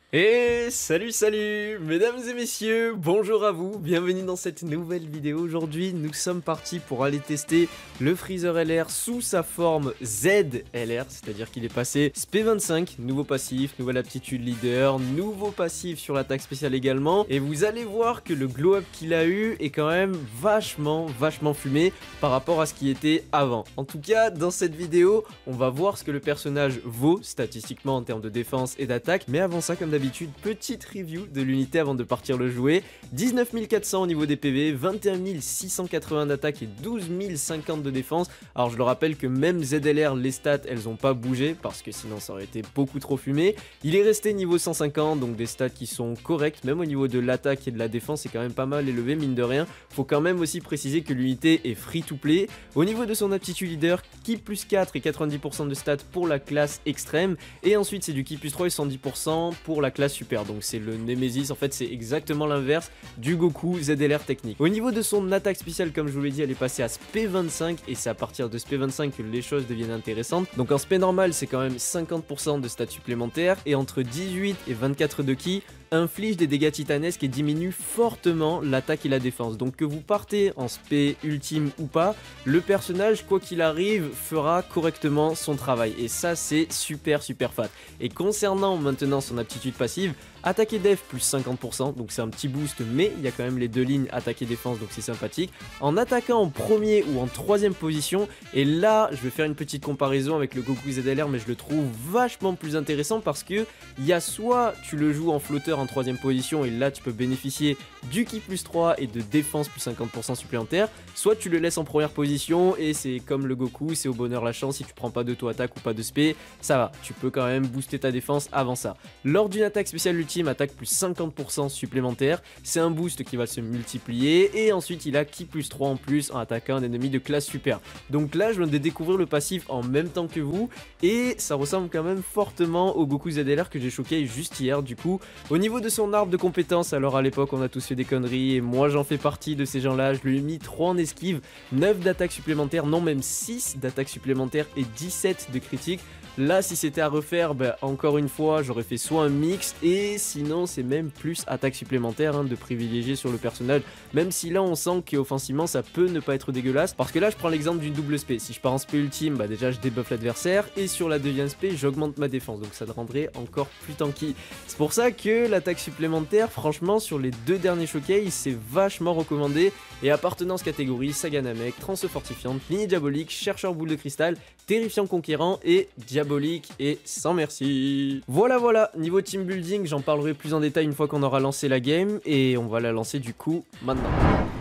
Et salut mesdames et messieurs, bonjour à vous, bienvenue dans cette nouvelle vidéo. Aujourd'hui nous sommes partis pour aller tester le Freezer LR sous sa forme ZLR, c'est-à-dire qu'il est passé SP25, nouveau passif, nouvelle aptitude leader, nouveau passif sur l'attaque spéciale également. Et vous allez voir que le glow up qu'il a eu est quand même vachement fumé par rapport à ce qui était avant. En tout cas dans cette vidéo on va voir ce que le personnage vaut statistiquement en termes de défense et d'attaque. Mais avant ça, comme d'habitude, petite review de l'unité avant de partir le jouer. 19 400 au niveau des PV, 21 680 d'attaque et 12 050 de défense. Alors je le rappelle que même ZLR, les stats, elles n'ont pas bougé parce que sinon ça aurait été beaucoup trop fumé. Il est resté niveau 150, donc des stats qui sont correctes, même au niveau de l'attaque et de la défense, c'est quand même pas mal élevé, mine de rien. Faut quand même aussi préciser que l'unité est free to play. Au niveau de son aptitude leader, Ki plus 4 et 90% de stats pour la classe extrême, et ensuite c'est du Ki plus 3 et 110% pour la classe super, donc c'est le Nemesis. En fait c'est exactement l'inverse du Goku ZLR technique. Au niveau de son attaque spéciale, comme je vous l'ai dit, elle est passée à SP25 et c'est à partir de SP25 que les choses deviennent intéressantes. Donc en SP normal c'est quand même 50% de stats supplémentaires et entre 18 et 24 de Ki inflige des dégâts titanesques et diminue fortement l'attaque et la défense. Donc que vous partez en SP ultime ou pas, le personnage quoi qu'il arrive fera correctement son travail et ça c'est super fat. Et concernant maintenant son aptitude passive, attaque et def plus 50%, donc c'est un petit boost, mais il y a quand même les deux lignes attaque et défense, donc c'est sympathique. En attaquant en premier ou en troisième position, et là je vais faire une petite comparaison avec le Goku ZLR, mais je le trouve vachement plus intéressant parce que il y a soit tu le joues en flotteur en troisième position et là tu peux bénéficier du Ki plus 3 et de défense plus 50% supplémentaire, soit tu le laisses en première position et c'est comme le Goku, c'est au bonheur la chance, si tu prends pas d'auto-attaque ou pas de spé, ça va, tu peux quand même booster ta défense avant ça. Lors d'une attaque spéciale ultime, attaque plus 50% supplémentaire, c'est un boost qui va se multiplier et ensuite il a Ki plus 3 en plus en attaquant un ennemi de classe super. Donc là je viens de découvrir le passif en même temps que vous et ça ressemble quand même fortement au Goku ZLR que j'ai choqué juste hier. Du coup au niveau de son arbre de compétences, alors à l'époque on a tous fait des conneries et moi j'en fais partie de ces gens là, je lui ai mis 3 en esquive, 9 d'attaque supplémentaire, non même 6 d'attaque supplémentaire et 17 de critique. Là si c'était à refaire, encore une fois j'aurais fait soit un mix et sinon c'est même plus attaque supplémentaire de privilégier sur le personnage, même si là on sent qu'offensivement ça peut ne pas être dégueulasse, parce que là je prends l'exemple d'une double spé, si je pars en spé ultime déjà je débuff l'adversaire et sur la deuxième spé j'augmente ma défense, donc ça le rendrait encore plus tanky. C'est pour ça que l'attaque supplémentaire franchement sur les deux derniers showcase c'est vachement recommandé, et appartenance catégorie Saga Namek, Transe fortifiante, ligne diabolique, chercheur boule de cristal, terrifiant conquérant et diabolique et sans merci. Voilà, niveau team building j'en parlerai plus en détail une fois qu'on aura lancé la game et on va la lancer du coup maintenant.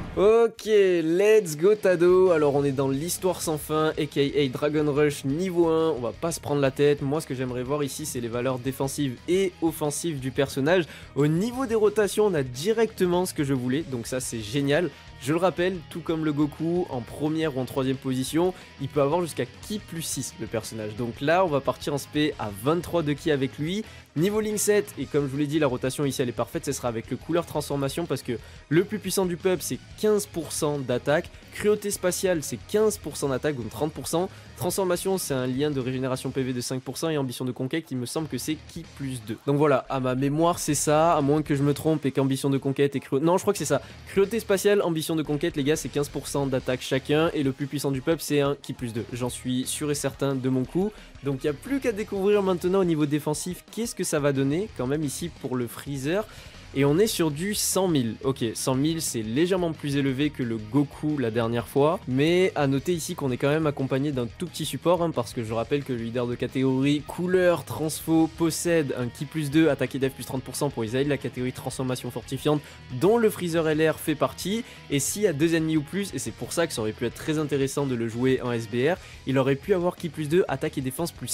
Ok, let's go Tado. Alors on est dans l'histoire sans fin, aka Dragon Rush niveau 1, on va pas se prendre la tête. Moi ce que j'aimerais voir ici c'est les valeurs défensives et offensives du personnage. Au niveau des rotations on a directement ce que je voulais, donc ça c'est génial. Je le rappelle, tout comme le Goku, en première ou en troisième position, il peut avoir jusqu'à Ki plus 6 le personnage. Donc là, on va partir en spé à 23 de Ki avec lui. Niveau Link 7, et comme je vous l'ai dit, la rotation ici elle est parfaite, ce sera avec le couleur transformation parce que le plus puissant du peuple c'est 15% d'attaque, cruauté spatiale c'est 15% d'attaque, donc 30%. Transformation c'est un lien de régénération PV de 5% et ambition de conquête il me semble que c'est Ki plus 2. Donc voilà, à ma mémoire c'est ça, à moins que je me trompe et qu'ambition de conquête et cruauté... Non je crois que c'est ça, cruauté spatiale, ambition de conquête les gars c'est 15% d'attaque chacun et le plus puissant du peuple c'est un Ki plus 2. J'en suis sûr et certain de mon coup. Donc il n'y a plus qu'à découvrir maintenant au niveau défensif qu'est-ce que ça va donner quand même ici pour le Freezer. Et on est sur du 100 000. Ok, 100 000 c'est légèrement plus élevé que le Goku la dernière fois. Mais à noter ici qu'on est quand même accompagné d'un tout petit support. Parce que je rappelle que le leader de catégorie couleur transfo possède un Ki plus 2, attaque et def plus 30% pour Isaïe, la catégorie transformation fortifiante dont le Freezer LR fait partie. Et s'il y a 2 ennemis ou plus, et c'est pour ça que ça aurait pu être très intéressant de le jouer en SBR, il aurait pu avoir Ki plus 2, attaque et défense plus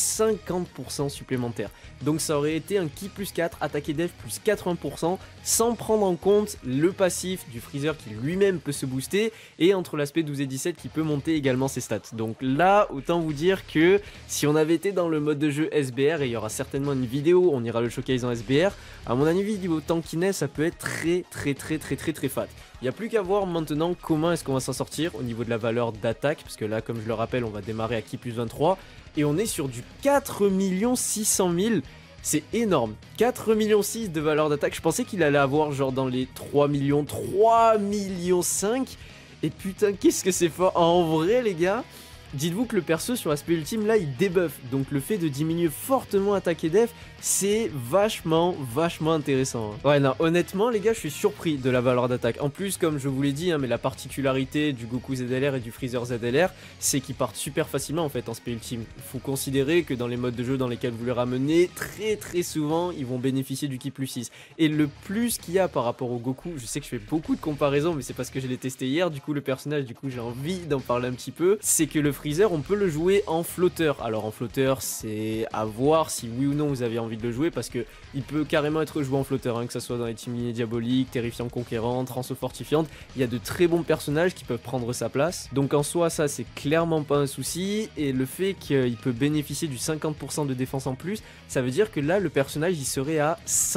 50% supplémentaire. Donc ça aurait été un Ki plus 4, attaque et def plus 80%. Sans prendre en compte le passif du Freezer qui lui-même peut se booster et entre l'aspect 12 et 17 qui peut monter également ses stats. Donc là, autant vous dire que si on avait été dans le mode de jeu SBR, et il y aura certainement une vidéo, on ira le showcase en SBR, à mon avis, niveau tankiness, ça peut être très fat. Il n'y a plus qu'à voir maintenant comment est-ce qu'on va s'en sortir au niveau de la valeur d'attaque, parce que là, comme je le rappelle, on va démarrer à Ki plus 23, et on est sur du 4 600 000. C'est énorme. 4,6 millions de valeur d'attaque. Je pensais qu'il allait avoir genre dans les 3 millions, 3 millions 5. Et putain, qu'est-ce que c'est fort. En vrai, les gars, dites-vous que le perso sur aspect ultime, là, il débuffe. Donc le fait de diminuer fortement attaque et def, c'est vachement intéressant. Hein. Ouais, non, honnêtement, les gars, je suis surpris de la valeur d'attaque. En plus, comme je vous l'ai dit, hein, mais la particularité du Goku ZLR et du Freezer ZLR, c'est qu'ils partent super facilement, en fait, en spé ultime. Il faut considérer que dans les modes de jeu dans lesquels vous les ramenez, très souvent, ils vont bénéficier du Ki plus 6. Et le plus qu'il y a par rapport au Goku, je sais que je fais beaucoup de comparaisons, mais c'est parce que je l'ai testé hier, du coup, le personnage, du coup, j'ai envie d'en parler un petit peu, c'est que le Freezer, on peut le jouer en flotteur. Alors, en flotteur, c'est à voir si oui ou non vous avez envie de le jouer, parce que il peut carrément être joué en flotteur, hein, que ce soit dans les team lignée diabolique, terrifiant conquérant, transo fortifiante. Il y a de très bons personnages qui peuvent prendre sa place. Donc en soi, ça c'est clairement pas un souci. Et le fait qu'il peut bénéficier du 50% de défense en plus, ça veut dire que là le personnage il serait à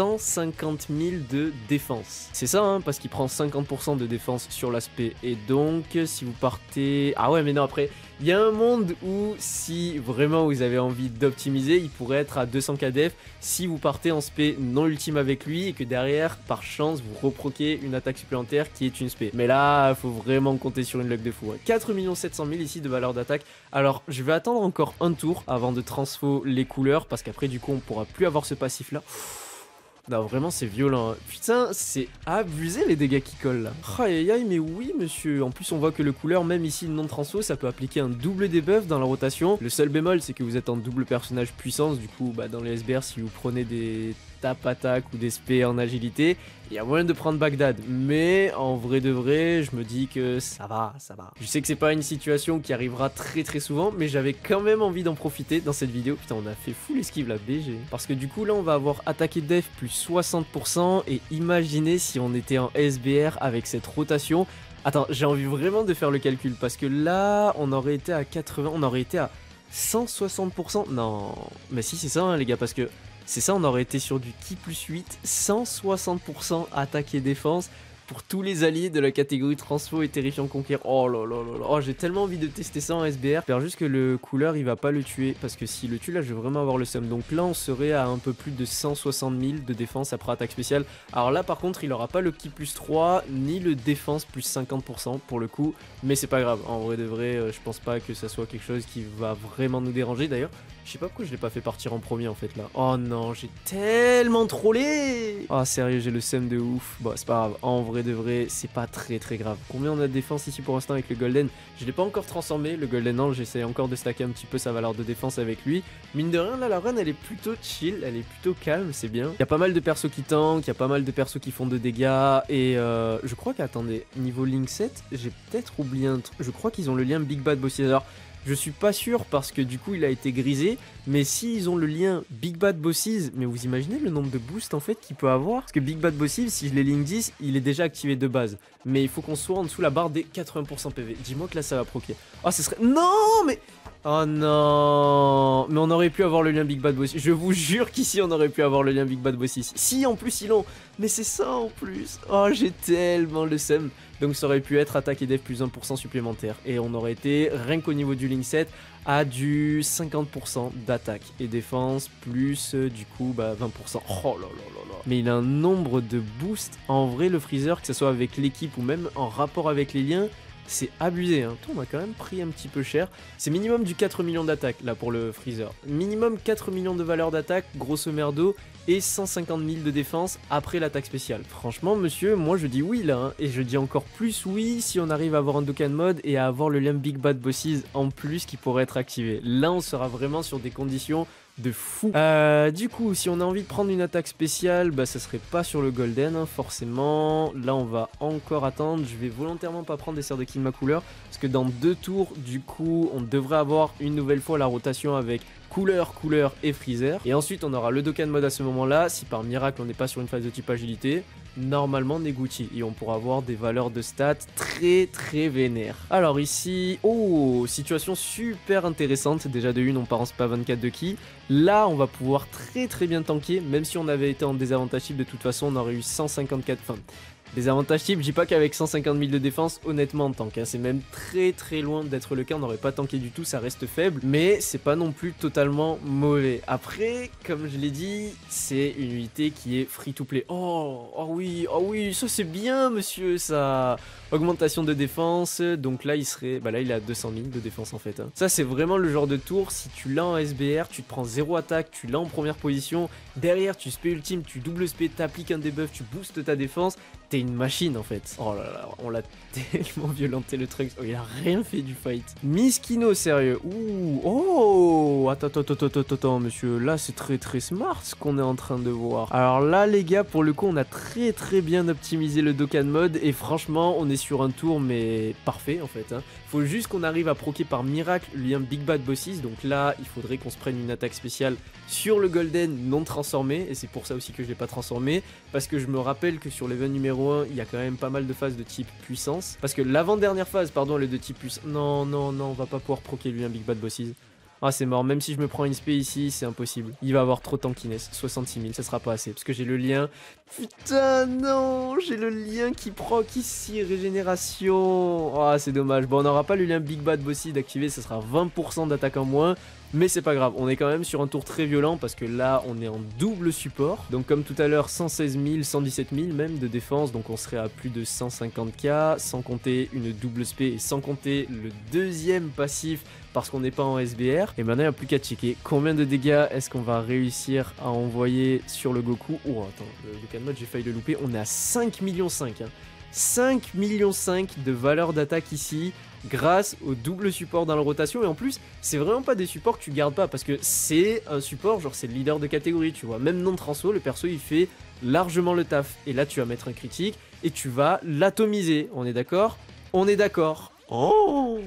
150 000 de défense. C'est ça, hein, parce qu'il prend 50% de défense sur l'aspect. Et donc si vous partez... Ah ouais, mais non, après il y a un monde où si vraiment vous avez envie d'optimiser, il pourrait être à 200k def si vous partez en spé non ultime avec lui et que derrière, par chance, vous reproquez une attaque supplémentaire qui est une spé. Mais là, il faut vraiment compter sur une luck de fou. Hein. 4 700 000 ici de valeur d'attaque. Alors, je vais attendre encore un tour avant de transfo les couleurs parce qu'après, du coup, on pourra plus avoir ce passif là. Non, vraiment, c'est violent. Hein. Putain, c'est abusé les dégâts qui collent là. Aïe aïe, mais oui, monsieur. En plus, on voit que le couleur, même ici, non transfo, ça peut appliquer un double debuff dans la rotation. Le seul bémol, c'est que vous êtes en double personnage puissance. Du coup, bah, dans les SBR, si vous prenez des tap attaque ou des spé en agilité, il y a moyen de prendre Bagdad. Mais en vrai de vrai, je me dis que ça va. Je sais que c'est pas une situation qui arrivera très souvent, mais j'avais quand même envie d'en profiter dans cette vidéo. Putain, on a fait full esquive la BG. Parce que du coup, là, on va avoir attaqué def plus 60%. Et imaginez si on était en SBR avec cette rotation. Attends, j'ai envie vraiment de faire le calcul. Parce que là, on aurait été à 80, on aurait été à 160%. Non, mais si, c'est ça, hein, les gars, parce que c'est ça, on aurait été sur du Ki plus 8, 160% attaque et défense pour tous les alliés de la catégorie transfo et terrifiant conquérant. Oh là là là là, oh, j'ai tellement envie de tester ça en SBR. J'espère juste que le couleur il va pas le tuer, parce que s'il le tue là je vais vraiment avoir le seum. Donc là on serait à un peu plus de 160 000 de défense après attaque spéciale. Alors là par contre il aura pas le Ki plus 3 ni le défense plus 50% pour le coup, mais c'est pas grave. En vrai de vrai je pense pas que ça soit quelque chose qui va vraiment nous déranger. D'ailleurs je sais pas pourquoi je l'ai pas fait partir en premier en fait là. Oh non, j'ai tellement trollé. Oh sérieux, j'ai le seum de ouf. Bon c'est pas grave, en vrai de vrai c'est pas très grave. Combien on a de défense ici pour l'instant avec le golden? Je l'ai pas encore transformé, le golden ange, j'essaie encore de stacker un petit peu sa valeur de défense avec lui. Mine de rien là la run elle est plutôt chill, elle est plutôt calme, c'est bien. Il y a pas mal de persos qui tankent, il y a pas mal de persos qui font de dégâts. Et je crois qu'attendez, niveau Link 7, j'ai peut-être oublié un truc. Je crois qu'ils ont le lien Big Bad Bossies. Alors je suis pas sûr parce que du coup il a été grisé, mais s'ils ont le lien Big Bad Bossies, mais vous imaginez le nombre de boosts en fait qu'il peut avoir? Parce que Big Bad Bossies, si je l'ai link 10, il est déjà activé de base. Mais il faut qu'on soit en dessous la barre des 80% PV. Dis-moi que là ça va proquer. Oh ça serait... Non mais... Oh non, mais on aurait pu avoir le lien Big Bad Bossies. Je vous jure qu'ici on aurait pu avoir le lien Big Bad Bossies. Si en plus ils l'ont, mais c'est ça en plus. Oh j'ai tellement le seum. Donc ça aurait pu être attaque et def plus 1% supplémentaire. Et on aurait été, rien qu'au niveau du Link 7, à du 50% d'attaque et défense, plus du coup bah, 20%. Oh là là là là. Mais il a un nombre de boosts. En vrai le Freezer, que ce soit avec l'équipe ou même en rapport avec les liens, c'est abusé, hein. Tout, on a quand même pris un petit peu cher. C'est minimum du 4 millions d'attaque là pour le Freezer. Minimum 4 millions de valeur d'attaque, grosso merdo, et 150 000 de défense après l'attaque spéciale. Franchement, monsieur, moi je dis oui là, hein. Et je dis encore plus oui si on arrive à avoir un Dokkan mode et à avoir le lien Big Bad Bossies en plus qui pourrait être activé. Là, on sera vraiment sur des conditions de fou. Du coup, si on a envie de prendre une attaque spéciale, bah ça serait pas sur le golden, hein, forcément. Là, on va encore attendre. Je vais volontairement pas prendre des serres de Kinma couleur, parce que dans 2 tours, du coup, on devrait avoir une nouvelle fois la rotation avec couleur et Freezer. Et ensuite, on aura le Dokkan mode à ce moment-là. Si par miracle, on n'est pas sur une phase de type agilité, normalement Neguchi, et on pourra avoir des valeurs de stats très vénères. Alors ici, oh, situation super intéressante. Déjà de une, on part en SPA 24 de Ki. Là, on va pouvoir très bien tanker, même si on avait été en désavantage, de toute façon, on aurait eu 154, enfin Les avantages types, je dis pas qu'avec 150 000 de défense, honnêtement en tank, hein, c'est même très loin d'être le cas, on n'aurait pas tanké du tout, ça reste faible, mais c'est pas non plus totalement mauvais. Après, comme je l'ai dit, c'est une unité qui est free to play. Oh oui, ça c'est bien monsieur, ça. Augmentation de défense, donc là il serait, bah là il est à 200 000 de défense en fait. Hein. Ça c'est vraiment le genre de tour, si tu l'as en SBR, tu te prends 0 attaque, tu l'as en première position, derrière tu spé ultime, tu double spé, t'appliques un debuff, tu boostes ta défense, t'es une machine en fait. Oh là là, on l'a tellement violenté le truc, oh, il a rien fait du fight. Miskino sérieux, ouh, oh, attends monsieur, là c'est très smart ce qu'on est en train de voir. Alors là les gars, pour le coup on a très bien optimisé le Dokkan mode et franchement on est sur un tour mais parfait en fait. Hein. Faut juste qu'on arrive à proquer par miracle le lien Big Bad Bosses, donc là il faudrait qu'on se prenne une attaque spéciale sur le Golden non transformé et c'est pour ça aussi que je l'ai pas transformé parce que je me rappelle que sur l'event numéro 1 il y a quand même pas mal de phases de type puissance parce que l'avant-dernière phase pardon elle est de type puissance. Non on va pas pouvoir proquer le lien Big Bad Bosses. Ah c'est mort, même si je me prends une spé ici, c'est impossible. Il va avoir trop de tankiness, 66 000, ça sera pas assez, parce que j'ai le lien... Putain non, j'ai le lien qui proc ici, régénération. Ah c'est dommage, bon on n'aura pas le lien Big Bad Bossy d'activer, ça sera 20% d'attaque en moins. Mais c'est pas grave, on est quand même sur un tour très violent parce que là on est en double support. Donc comme tout à l'heure 116 000, 117 000 même de défense, donc on serait à plus de 150k, sans compter une double spé et sans compter le deuxième passif parce qu'on n'est pas en SBR. Et maintenant il n'y a plus qu'à checker combien de dégâts est-ce qu'on va réussir à envoyer sur le Goku. Oh attends, le Dokkan mode j'ai failli le louper, on est à 5,5 millions. Hein. 5,5 millions de valeur d'attaque ici grâce au double support dans la rotation et en plus c'est vraiment pas des supports que tu gardes pas parce que c'est un support genre c'est le leader de catégorie tu vois, même non transfo le perso il fait largement le taf et là tu vas mettre un critique et tu vas l'atomiser, on est d'accord? On est d'accord. Oh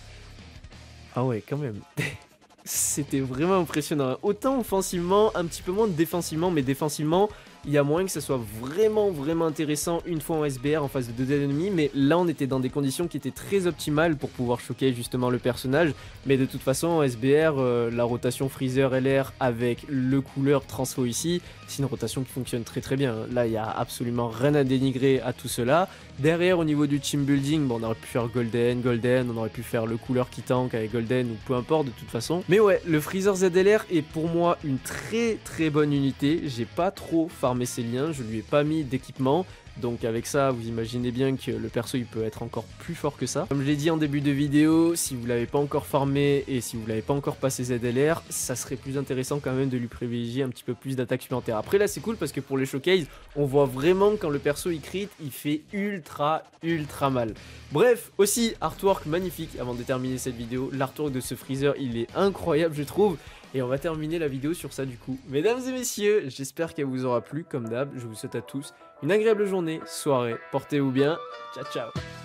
ah ouais quand même. C'était vraiment impressionnant, autant offensivement, un petit peu moins défensivement, mais défensivement il y a moyen que ça soit vraiment intéressant une fois en SBR en face de 2 ennemis, mais là on était dans des conditions qui étaient très optimales pour pouvoir choquer justement le personnage, mais de toute façon en SBR, la rotation Freezer LR avec le couleur transfo ici, c'est une rotation qui fonctionne très bien, là il n'y a absolument rien à dénigrer à tout cela. Derrière au niveau du team building, bon, on aurait pu faire Golden, on aurait pu faire le couleur qui tank avec Golden ou peu importe de toute façon, mais ouais, le Freezer ZLR est pour moi une très bonne unité, j'ai pas trop farmé ses liens, je lui ai pas mis d'équipement, donc avec ça vous imaginez bien que le perso il peut être encore plus fort que ça. Comme je l'ai dit en début de vidéo, si vous l'avez pas encore farmé et si vous l'avez pas encore passé ZLR, ça serait plus intéressant quand même de lui privilégier un petit peu plus d'attaque supplémentaire. Après là c'est cool parce que pour les showcase, on voit vraiment quand le perso il crit, il fait ultra mal. Bref, aussi artwork magnifique avant de terminer cette vidéo, l'artwork de ce Freezer il est incroyable je trouve. Et on va terminer la vidéo sur ça du coup. Mesdames et messieurs, j'espère qu'elle vous aura plu. Comme d'hab, je vous souhaite à tous une agréable journée, soirée. Portez-vous bien. Ciao.